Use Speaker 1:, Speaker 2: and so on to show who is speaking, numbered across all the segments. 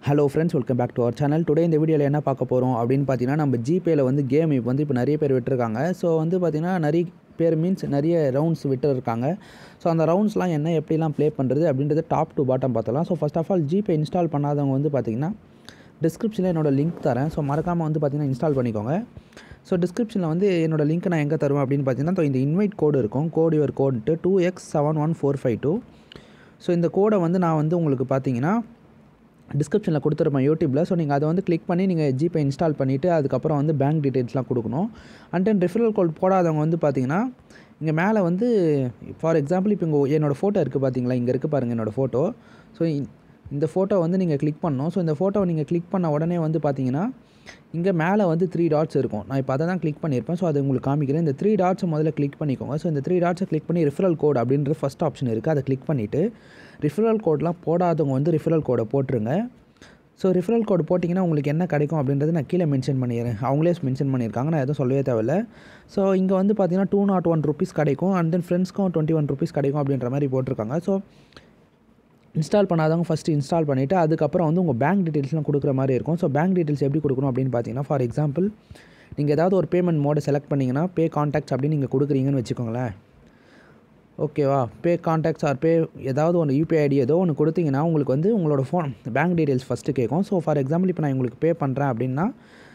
Speaker 1: Hello friends, welcome back to our channel. Today இந்த வீடியோல என்ன பார்க்க போறோம் அப்படினு பார்த்தீங்கன்னா நம்ம Gpayல வந்து கேம் இப்போ நிறைய பேர் விட்டுருக்காங்க. ஸோ வந்து பார்த்தீங்கன்னா நிறைய பேர் நிறைய ரவுண்ட்ஸ் விட்டுருக்காங்க. ஸோ அந்த ரவுண்ட்ஸ்லாம் என்ன எப்படிலாம் ப்ளே பண்ணுறது அப்படின்றத டாப் டு பாட்டம் பார்த்தலாம். So first of all Gpay install பண்ணாதவங்க வந்து பார்த்தீங்கன்னா டிஸ்கிரிப்ஷனில் என்னோட லிங்க் தரேன். ஸோ மறக்காமல் வந்து பார்த்தீங்கன்னா இன்ஸ்டால் பண்ணிக்கோங்க. ஸோ டிஸ்கிரிப்ஷனில் வந்து என்னோட லிங்க் நான் எங்கே தருவேன் அப்படின்னு பார்த்தீங்கன்னா இந்த இன்வைட் கோடு இருக்கும். கோடு யுவர் கோடு 2x71452. ஸோ இந்த கோடை வந்து நான் வந்து உங்களுக்கு பார்த்தீங்கன்னா டிஸ்கிரிப்ஷனில் கொடுத்துருப்பேன் யூடியூப்பில். ஸோ நீங்கள் அதை வந்து கிளிக் பண்ணி நீங்கள் Gpay இன்ஸ்டால் பண்ணிவிட்டு அதுக்கப்புறம் வந்து பேங்க் டீட்டெயில்ஸ்லாம் கொடுக்கணும். அண்ட் தென் ரெஃபரல் கோட் போடாதவங்க வந்து பார்த்தீங்கன்னா இங்கே மேலே வந்து ஃபார் எக்ஸாம்பிள் இப்போ இங்கே என்னோடய ஃபோட்டோ இருக்குது பார்த்தீங்களா, இங்கே இருக்குது பாருங்கள் என்னோடய ஃபோட்டோ. ஸோ இந்த ஃபோட்டோ வந்து நீங்கள் கிளிக் பண்ணணும். ஸோ இந்த ஃபோட்டோவை நீங்கள் கிளிக் பண்ண உடனே வந்து பார்த்தீங்கன்னா இங்கே மேலே வந்து 3 டாட்ஸ் இருக்கும். நான் இப்போ அதை தான் கிளிக் பண்ணியிருப்பேன். ஸோ அதை உங்களுக்கு காமிக்கிறேன். இந்த 3 டாட்ஸை முதல்ல கிளிக் பண்ணிக்கோங்க. ஸோ இந்த 3 டாட்ஸை கிளிக் பண்ணி ரெஃபரல் கோட் அப்படின்ற ஃபஸ்ட் ஆப்ஷன் இருக்குது. அதை கிளிக் பண்ணிவிட்டு ரெஃபரல் கோட்லாம் போடாதவங்க வந்து ரெஃபரல் கோடை போட்டுருங்க. ஸோ ரெஃபரல் கோடு போட்டிங்கன்னா உங்களுக்கு என்ன கிடைக்கும் அப்படின்றது நான் கீழே மென்ஷன் பண்ணிடுறேன். அவங்களே மென்ஷன் பண்ணியிருக்காங்க, நான் எதுவும் சொல்லவே தேவையில்லை. ஸோ இங்கே வந்து பார்த்தீங்கன்னா 201 ருபீஸ் கிடைக்கும். அண்ட் தென் ஃப்ரெண்ட்ஸ்க்கும் 21 ருபீஸ் கிடைக்கும் அப்படின்ற மாதிரி போட்டிருக்காங்க. ஸோ இன்ஸ்டால் பண்ணாதவங்க ஃபஸ்ட்டு இன்ஸ்டால் பண்ணிவிட்டு அதுக்கப்புறம் வந்து உங்கள் பேங்க் டீட்டெயில்ஸ்லாம் கொடுக்குற மாதிரி இருக்கும். ஸோ பேங்க் டீட்டெயில்ஸ் எப்படி கொடுக்கணும் அப்படின்னு பார்த்தீங்கன்னா ஃபார் எக்ஸாம்பிள் நீங்கள் ஏதாவது ஒரு பேமெண்ட் மோடை செலக்ட் பண்ணிங்கன்னா பே கான்டாக்ட்ஸ் அப்படின்னு நீங்கள் கொடுக்குறீங்கன்னு வச்சுக்கோங்களேன். ஓகேவா, பே கான்டாக்ட்ஸ் ஆர் பே ஏதாவது ஒன்று யூபிஐ ஐடி ஏதோ ஒன்று கொடுத்தீங்கன்னா உங்களுக்கு வந்து உங்களோட ஃபோன் பேங்க் டீட்டெயில்ஸ் ஃபஸ்ட்டு கேட்கும். ஸோ ஃபார் எக்ஸாம்பிள் இப்போ நான் உங்களுக்கு பே பண்ணுறேன் அப்படின்னா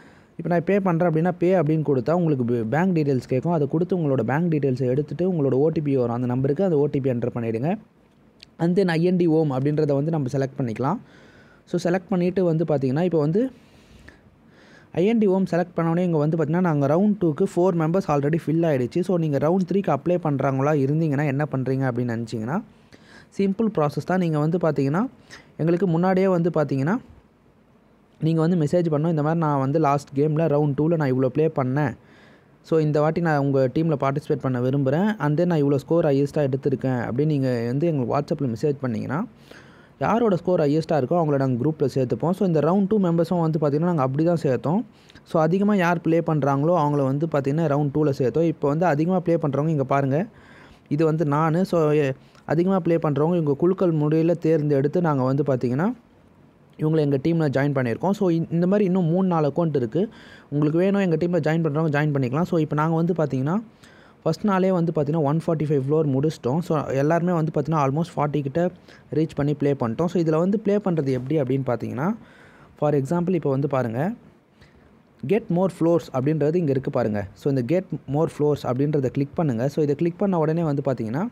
Speaker 1: பே அப்படின்னு கொடுத்தா உங்களுக்கு பேங்க் டீட்டெயில்ஸ் கேட்கும். அதை கொடுத்து உங்களோட பேங்க் டீட்டெயில்ஸை எடுத்துகிட்டு உங்களோட ஓடிபி வரும் அந்த நம்பருக்கு, அந்த ஓடிபி என்டர் பண்ணிவிடுங்க. அண்ட் தென் ஐஎன்டி ஓம் அப்படின்றத வந்து நம்ம செலக்ட் பண்ணிக்கலாம். ஸோ செலக்ட் பண்ணிவிட்டு வந்து பார்த்திங்கன்னா இப்போ வந்து ஐஎன்டி ஓம் செலக்ட் பண்ணோடனே இங்கே வந்து பார்த்திங்கன்னா நாங்கள் ரவுண்ட் 2க்கு 4 மெம்பர்ஸ் ஆல்ரெடி ஃபில் ஆகிடுச்சு. ஸோ நீங்கள் ரவுண்ட் 3க்கு அப்ளை பண்ணுறாங்களா இருந்தீங்கன்னா என்ன பண்ணுறீங்க அப்படின்னு நினச்சிங்கன்னா சிம்பிள் ப்ராசஸ் தான். நீங்கள் வந்து பார்த்திங்கன்னா எங்களுக்கு முன்னாடியே வந்து பார்த்திங்கன்னா நீங்கள் வந்து மெசேஜ் பண்ணோம், இந்த மாதிரி நான் வந்து லாஸ்ட் கேமில் ரவுண்ட் 2ல் நான் இவ்வளோ ப்ளே பண்ணேன். ஸோ இந்த வாட்டி நான் உங்கள் டீமில் பார்ட்டிசிபேட் பண்ண விரும்புகிறேன். அண்ட் தென் நான் இவ்வளோ ஸ்கோர் ஹையஸ்ட்டாக எடுத்திருக்கேன் அப்படின்னு நீங்கள் வந்து எங்களுக்கு வாட்ஸ்அப்பில் மெசேஜ் பண்ணிங்கன்னா யாரோட ஸ்கோர் ஹையஸ்ட்டாக இருக்கோ அவங்கள நாங்கள் குரூப்பில் சேர்த்துப்போம். ஸோ இந்த ரவுண்ட் 2 மெம்பர்ஸும் வந்து பார்த்திங்கன்னா நாங்கள் அப்படி தான் சேர்த்தோம். ஸோ அதிகமாக யார் ப்ளே பண்ணுறாங்களோ அவங்கள வந்து பார்த்திங்கன்னா ரவுண்ட் 2ல் சேர்த்தோம். இப்போ வந்து அதிகமாக ப்ளே பண்ணுறவங்க இங்கே பாருங்கள், இது வந்து நான். ஸோ அதிகமாக ப்ளே பண்ணுறவங்க இவங்க குழுக்கள் முறையில் தேர்ந்தெடுத்து நாங்கள் வந்து பார்த்திங்கன்னா இவங்களை எங்கள் டீமில் ஜாயின் பண்ணியிருக்கோம். ஸோ இந்த மாதிரி இன்னும் 3-4 அக்கௌண்ட் இருக்குது. உங்களுக்கு வேணும் எங்கள் டீமில் ஜாயின் பண்ணுறவங்க ஜாயின் பண்ணிக்கலாம். ஸோ இப்போ நாங்கள் வந்து பார்த்திங்கன்னா ஃபஸ்ட் நாளே வந்து பார்த்திங்கன்னா 145 ஃப்ளோர் முடிச்சிட்டோம். ஸோ எல்லாருமே வந்து பார்த்திங்கன்னா ஆல்மோஸ்ட் 40 கிட்ட ரீச் பண்ணி ப்ளே பண்ணிட்டோம். ஸோ இதில் வந்து ப்ளே பண்ணுறது எப்படி அப்படின்னு பார்த்தீங்கன்னா ஃபார் எக்ஸாம்பிள் இப்போ வந்து பாருங்கள், கெட் மோர் ஃப்ளோர்ஸ் அப்படின்றது இங்கே இருக்குது பாருங்கள். ஸோ இந்த கெட் மோர் ஃப்ளோர்ஸ் அப்படின்றத கிளிக் பண்ணுங்கள். ஸோ இதை கிளிக் பண்ண உடனே வந்து பார்த்திங்கன்னா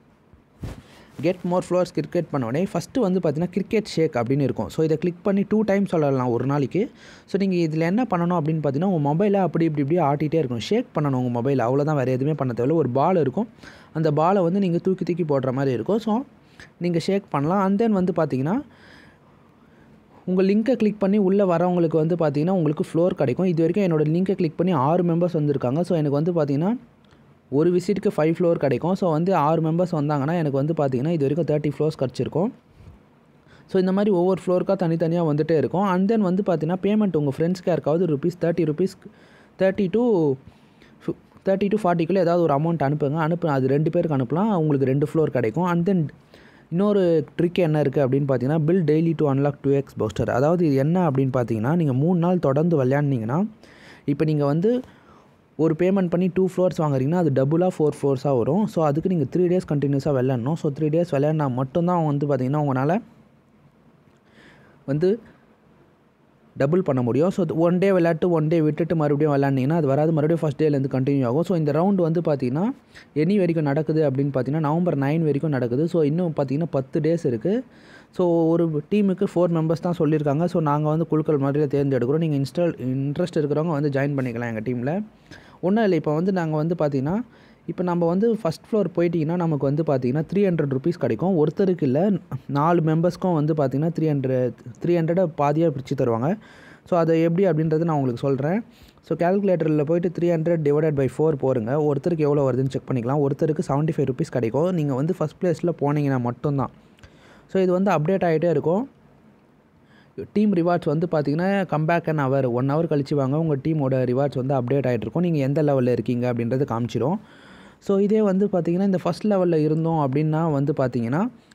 Speaker 1: கெட் மோர் ஃப்ளோர்ஸ் கிரிக்கெட் பண்ண உடனே ஃபஸ்ட்டு வந்து பார்த்திங்கன்னா கிரிக்கெட் ஷேக் அப்படின்னு இருக்கும். ஸோ இதை கிளிக் பண்ணி 2 டைம்ஸ் சொல்லலாம் ஒரு நாளைக்கு. ஸோ நீங்கள் இதில் என்ன பண்ணணும் அப்படின்னு பார்த்தீங்கன்னா உங்கள் மொபைலை அப்படி இப்படி ஆட்டிகிட்டே இருக்கணும், ஷேக் பண்ணணும் உங்கள் மொபைல், அவ்வளோதான், வேறு எதுவுமே பண்ண தேவையில்லை. ஒரு பால் இருக்கும், அந்த பாலை வந்து நீங்கள் தூக்கி போடுற மாதிரி இருக்கும். ஸோ நீங்கள் ஷேக் பண்ணலாம். அண்ட் தென் வந்து பார்த்திங்கன்னா உங்கள் லிங்க்கை கிளிக் பண்ணி உள்ளே வரவங்களுக்கு வந்து பார்த்திங்கன்னா உங்களுக்கு ஃப்ளோர் கிடைக்கும். இது வரைக்கும் என்னோடய லிங்க்கை கிளிக் பண்ணி 6 மெம்பர்ஸ் வந்திருக்காங்க. ஸோ எனக்கு வந்து பார்த்திங்கன்னா ஒரு விசிட்டுக்கு 5 ஃப்ளோர் கிடைக்கும். ஸோ வந்து 6 மெம்பர்ஸ் வந்தாங்கன்னா எனக்கு வந்து பார்த்திங்கன்னா இது வரைக்கும் 30 ஃப்ளோர்ஸ் கிடச்சிருக்கும். ஸோ இந்த மாதிரி ஒவ்வொரு ஃப்ளோருக்காக தனித்தனியாக வந்துகிட்டே இருக்கும். அண்ட் தென் வந்து பார்த்திங்கன்னா பேமெண்ட் உங்கள் ஃப்ரெண்ட்ஸ்க்கு யாருக்காவது ₹30 30 to 40 ஏதாவது ஒரு அமௌண்ட் அனுப்பு. அது 2 பேருக்கு அனுப்பலாம், உங்களுக்கு 2 ஃப்ளோர் கிடைக்கும். அண்ட் தென் இன்னொரு ட்ரிக் என்ன இருக்குது அப்படின்னு பார்த்தீங்கன்னா bill daily to unlock 2x booster. அதாவது இது என்ன அப்படின்னு பார்த்தீங்கன்னா நீங்கள் 3 நாள் தொடர்ந்து விளையாண்டிங்கன்னா இப்போ நீங்கள் வந்து ஒரு பேமெண்ட் பண்ணி 2 ஃப்ளோர்ஸ் வாங்குறீங்கன்னா அது டபுளாக 4 ஃப்ளோர்ஸாக வரும். ஸோ அதுக்கு நீங்கள் 3 டேஸ் கண்டினியூஸாக விளையாடணும். ஸோ 3 டேஸ் விளையாடினா மட்டும்தான் வந்து பார்த்திங்கன்னா உங்களால் வந்து டபுள் பண்ண முடியும். ஸோ 1 டே விளையாட்டு 1 டே விட்டுட்டு மறுபடியும் விளையாண்டிங்கன்னா அது வராது, மறுபடியும் ஃபஸ்ட் டேலேருந்து கண்டினியூ ஆகும். ஸோ இந்த ரவுண்டு வந்து பார்த்திங்கன்னா எனி வரைக்கும் நடக்குது அப்படின்னு பார்த்தீங்கன்னா November 9 வரைக்கும் நடக்குது. ஸோ இன்னும் பார்த்திங்கன்னா 10 டேஸ் இருக்குது. ஸோ ஒரு டீமுக்கு 4 மெம்பர்ஸ் தான் சொல்லியிருக்காங்க. ஸோ நாங்கள் வந்து குழுக்கள் மாதிரியில் தேர்ந்தெடுக்கிறோம். நீங்கள் இன்ட்ரெஸ்ட் இருக்கிறவங்க வந்து ஜாயின் பண்ணிக்கலாம் எங்கள் டீமில். ஒன்றும் இல்லை, இப்போ வந்து நாங்கள் வந்து பார்த்திங்கன்னா இப்போ நம்ம வந்து ஃபஸ்ட் ஃப்ளோர் போயிட்டிங்கன்னா நமக்கு வந்து பார்த்திங்கன்னா 300 ருபீஸ் கிடைக்கும். ஒருத்தருக்கு இல்லை 4 மெம்பர்ஸ்க்கும் வந்து பார்த்திங்கன்னா 300 பாதியாக பிரித்து தருவாங்க. ஸோ அதை எப்படி அப்படின்றது நான் உங்களுக்கு சொல்கிறேன். ஸோ கேல்குலேட்டரில் போய்ட்டு 300 டிவைடட் பை 4 போடுங்க. ஒருத்தருக்கு எவ்வளோ வருதுன்னு செக் பண்ணிக்கலாம். ஒருத்தருக்கு 75 ருபீஸ் கிடைக்கும். நீங்கள் வந்து ஃபஸ்ட் ப்ளேஸில் போனீங்கன்னா மட்டும்தான். ஸோ இது வந்து அப்டேட் ஆகிட்டே இருக்கும். டீம் ரிவார்ட்ஸ் வந்து பார்த்திங்கன்னா கம்பேக் அண்ட் ஹவர் 1 ஹவர் கழிச்சு வாங்க, உங்கள் டீமோட ரிவார்ட்ஸ் வந்து அப்டேட் ஆகிட்ருக்கும். நீங்கள் எந்த லெவலில் இருக்கீங்க அப்படின்றது காமிச்சிடும். ஸோ இதே வந்து பார்த்திங்கன்னா இந்த ஃபஸ்ட் லெவலில் இருந்தோம் அப்படின்னா வந்து பார்த்திங்கன்னா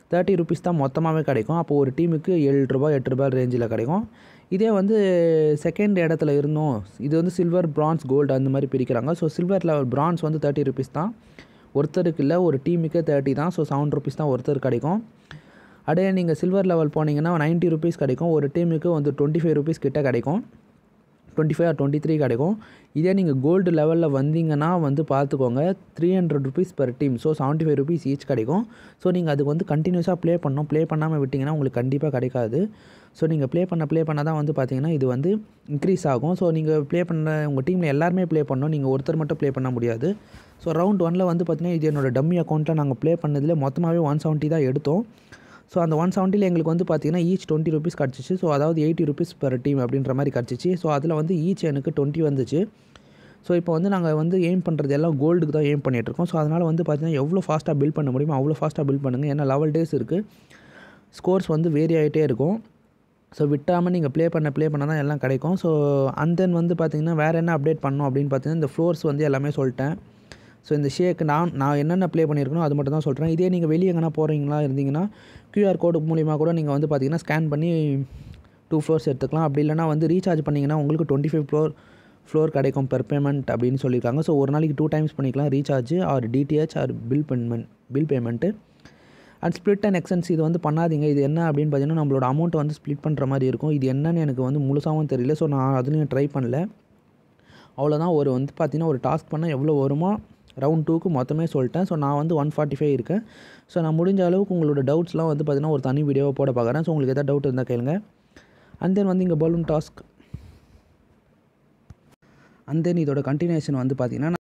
Speaker 1: ₹30 தான் மொத்தமாகவே கிடைக்கும். அப்போ ஒரு டீமுக்கு ₹7 ₹8 ரேஞ்சில் கிடைக்கும். இதே வந்து செகண்ட் இடத்துல இருந்தோம், இது வந்து சில்வர், பிரான்ஸ், கோல்டு அந்த மாதிரி பிரிக்கிறாங்க. ஸோ சில்வர் லெவல் பிரான்ஸ் வந்து ₹30 தான், ஒருத்தருக்கு இல்லை ஒரு டீமுக்கே 30 தான். ஸோ ₹7 தான் ஒருத்தருக்கு கிடைக்கும். அப்படியே நீங்கள் சில்வர் லெவல் போனீங்கன்னா ₹90 கிடைக்கும், ஒரு டீமுக்கு வந்து ₹25 கிட்ட கிடைக்கும், 25 or 23 கிடைக்கும். இதே நீங்கள் கோல்டு லெவலில் வந்தீங்கன்னா வந்து பார்த்துக்கோங்க, ₹300 பெர் டீம். ஸோ ₹75 ஈச் கிடைக்கும். ஸோ நீங்கள் அதுக்கு வந்து கண்டினியூஸாக ப்ளே பண்ணணும். ப்ளே பண்ணாமல் விட்டிங்கன்னா உங்களுக்கு கண்டிப்பாக கிடைக்காது. ஸோ நீங்கள் ப்ளே பண்ண தான் வந்து பார்த்தீங்கன்னா இது வந்து இன்க்ரீஸ் ஆகும். ஸோ நீங்கள் ப்ளே பண்ண உங்கள் டீமில் எல்லாருமே ப்ளே பண்ணணும், நீங்கள் ஒருத்தர் மட்டும் ப்ளே பண்ண முடியாது. ஸோ ரவுண்ட் 1 வந்து பார்த்தீங்கன்னா இது என்னோடய டம்மி அக்கௌண்ட்டில் நாங்கள் ப்ளே பண்ணதில் மொத்தமாகவே 170 தான் எடுத்தோம். ஸோ அந்த 170 எங்களுக்கு வந்து பார்த்தீங்கன்னா ஈச் ₹20 கிடச்சிச்சு. ஸோ அதாவது ₹80 பெர் டீம் அப்படின்ற மாதிரி கிடச்சிச்சு. ஸோ அதில் வந்து ஈச் எனக்கு 20 வந்துச்சு. ஸோ இப்போ வந்து நாங்கள் வந்து எய்ம் பண்ணுறது எல்லாம் கோல்டுக்கு தான் எய்ம் பண்ணிகிட்ருக்கோம். ஸோ அதனால் வந்து பார்த்தீங்கன்னா எவ்வளோ ஃபாஸ்ட்டாக பில்ட் பண்ண முடியுமோ அவ்வளோ ஃபாஸ்ட்டாக பில்ட் பண்ணுங்கள். ஏன்னா லெவல் டேஸ் இருக்குது, ஸ்கோர்ஸ் வந்து வேரி ஆகிட்டே இருக்கும். ஸோ விட்டாமல் நீங்கள் ப்ளே பண்ண தான் எல்லாம் கிடைக்கும். ஸோ அண்ட் தென் வந்து பார்த்தீங்கன்னா வேறு என்ன அப்டேட் பண்ணணும் அப்படின்னு பார்த்தீங்கன்னா இந்த ஃப்ளோர்ஸ் வந்து எல்லாமே சொல்லிட்டேன். ஸோ இந்த ஷேக்கு நான் என்னென்ன ப்ளே பண்ணியிருக்கணும் அது மட்டும் தான் சொல்கிறேன். இதே நீங்கள் வெளியே எங்கன்னா போகிறீங்களா இருந்தீங்கன்னா QR கோடு மூலிமா கூட நீங்கள் வந்து பார்த்தீங்கன்னா ஸ்கேன் பண்ணி 2 ஃப்ளோர்ஸ் எடுத்துக்கலாம். அப்படி இல்லைனா வந்து ரீசார்ஜ் பண்ணிங்கன்னா உங்களுக்கு 25 ஃப்ளோர் கிடைக்கும் பெர் பேமெண்ட் அப்படின்னு சொல்லியிருக்காங்க. ஸோ ஒரு நாளைக்கு 2 டைம்ஸ் பண்ணிக்கலாம், recharge or DTH or bill payment. And split and expense இது வந்து பண்ணாதீங்க. இது என்ன அப்படின்னு பார்த்தீங்கன்னா நம்மளோட அமௌண்ட்டை வந்து ஸ்ப்ளிட் பண்ணுற மாதிரி இருக்கும். இது என்னன்னு எனக்கு வந்து முழுசாகவும் தெரியல. ஸோ நான் அதுலேயும் ட்ரை பண்ணல. அவ்வளோதான். வந்து பார்த்தீங்கன்னா ஒரு டாஸ்க் பண்ணால் எவ்வளோ வருமோ ரவுண்ட் 2க்கு மொத்தமே சொல்லிட்டேன். ஸோ நான் வந்து 145 இருக்கேன். ஸோ நான் முடிஞ்ச அளவுக்கு உங்களோட டவுட்ஸ்லாம் வந்து பார்த்தீங்கன்னா ஒரு தனி வீடியோவை போட பார்க்குறேன். ஸோ உங்களுக்கு எதாவது டவுட் இருந்தால் கேளுங்க. அண்ட் தென் வந்து இங்கே பலூன் டாஸ்க், அண்ட் தென் இதோட கண்டினியூஷன் வந்து பார்த்தீங்கன்னா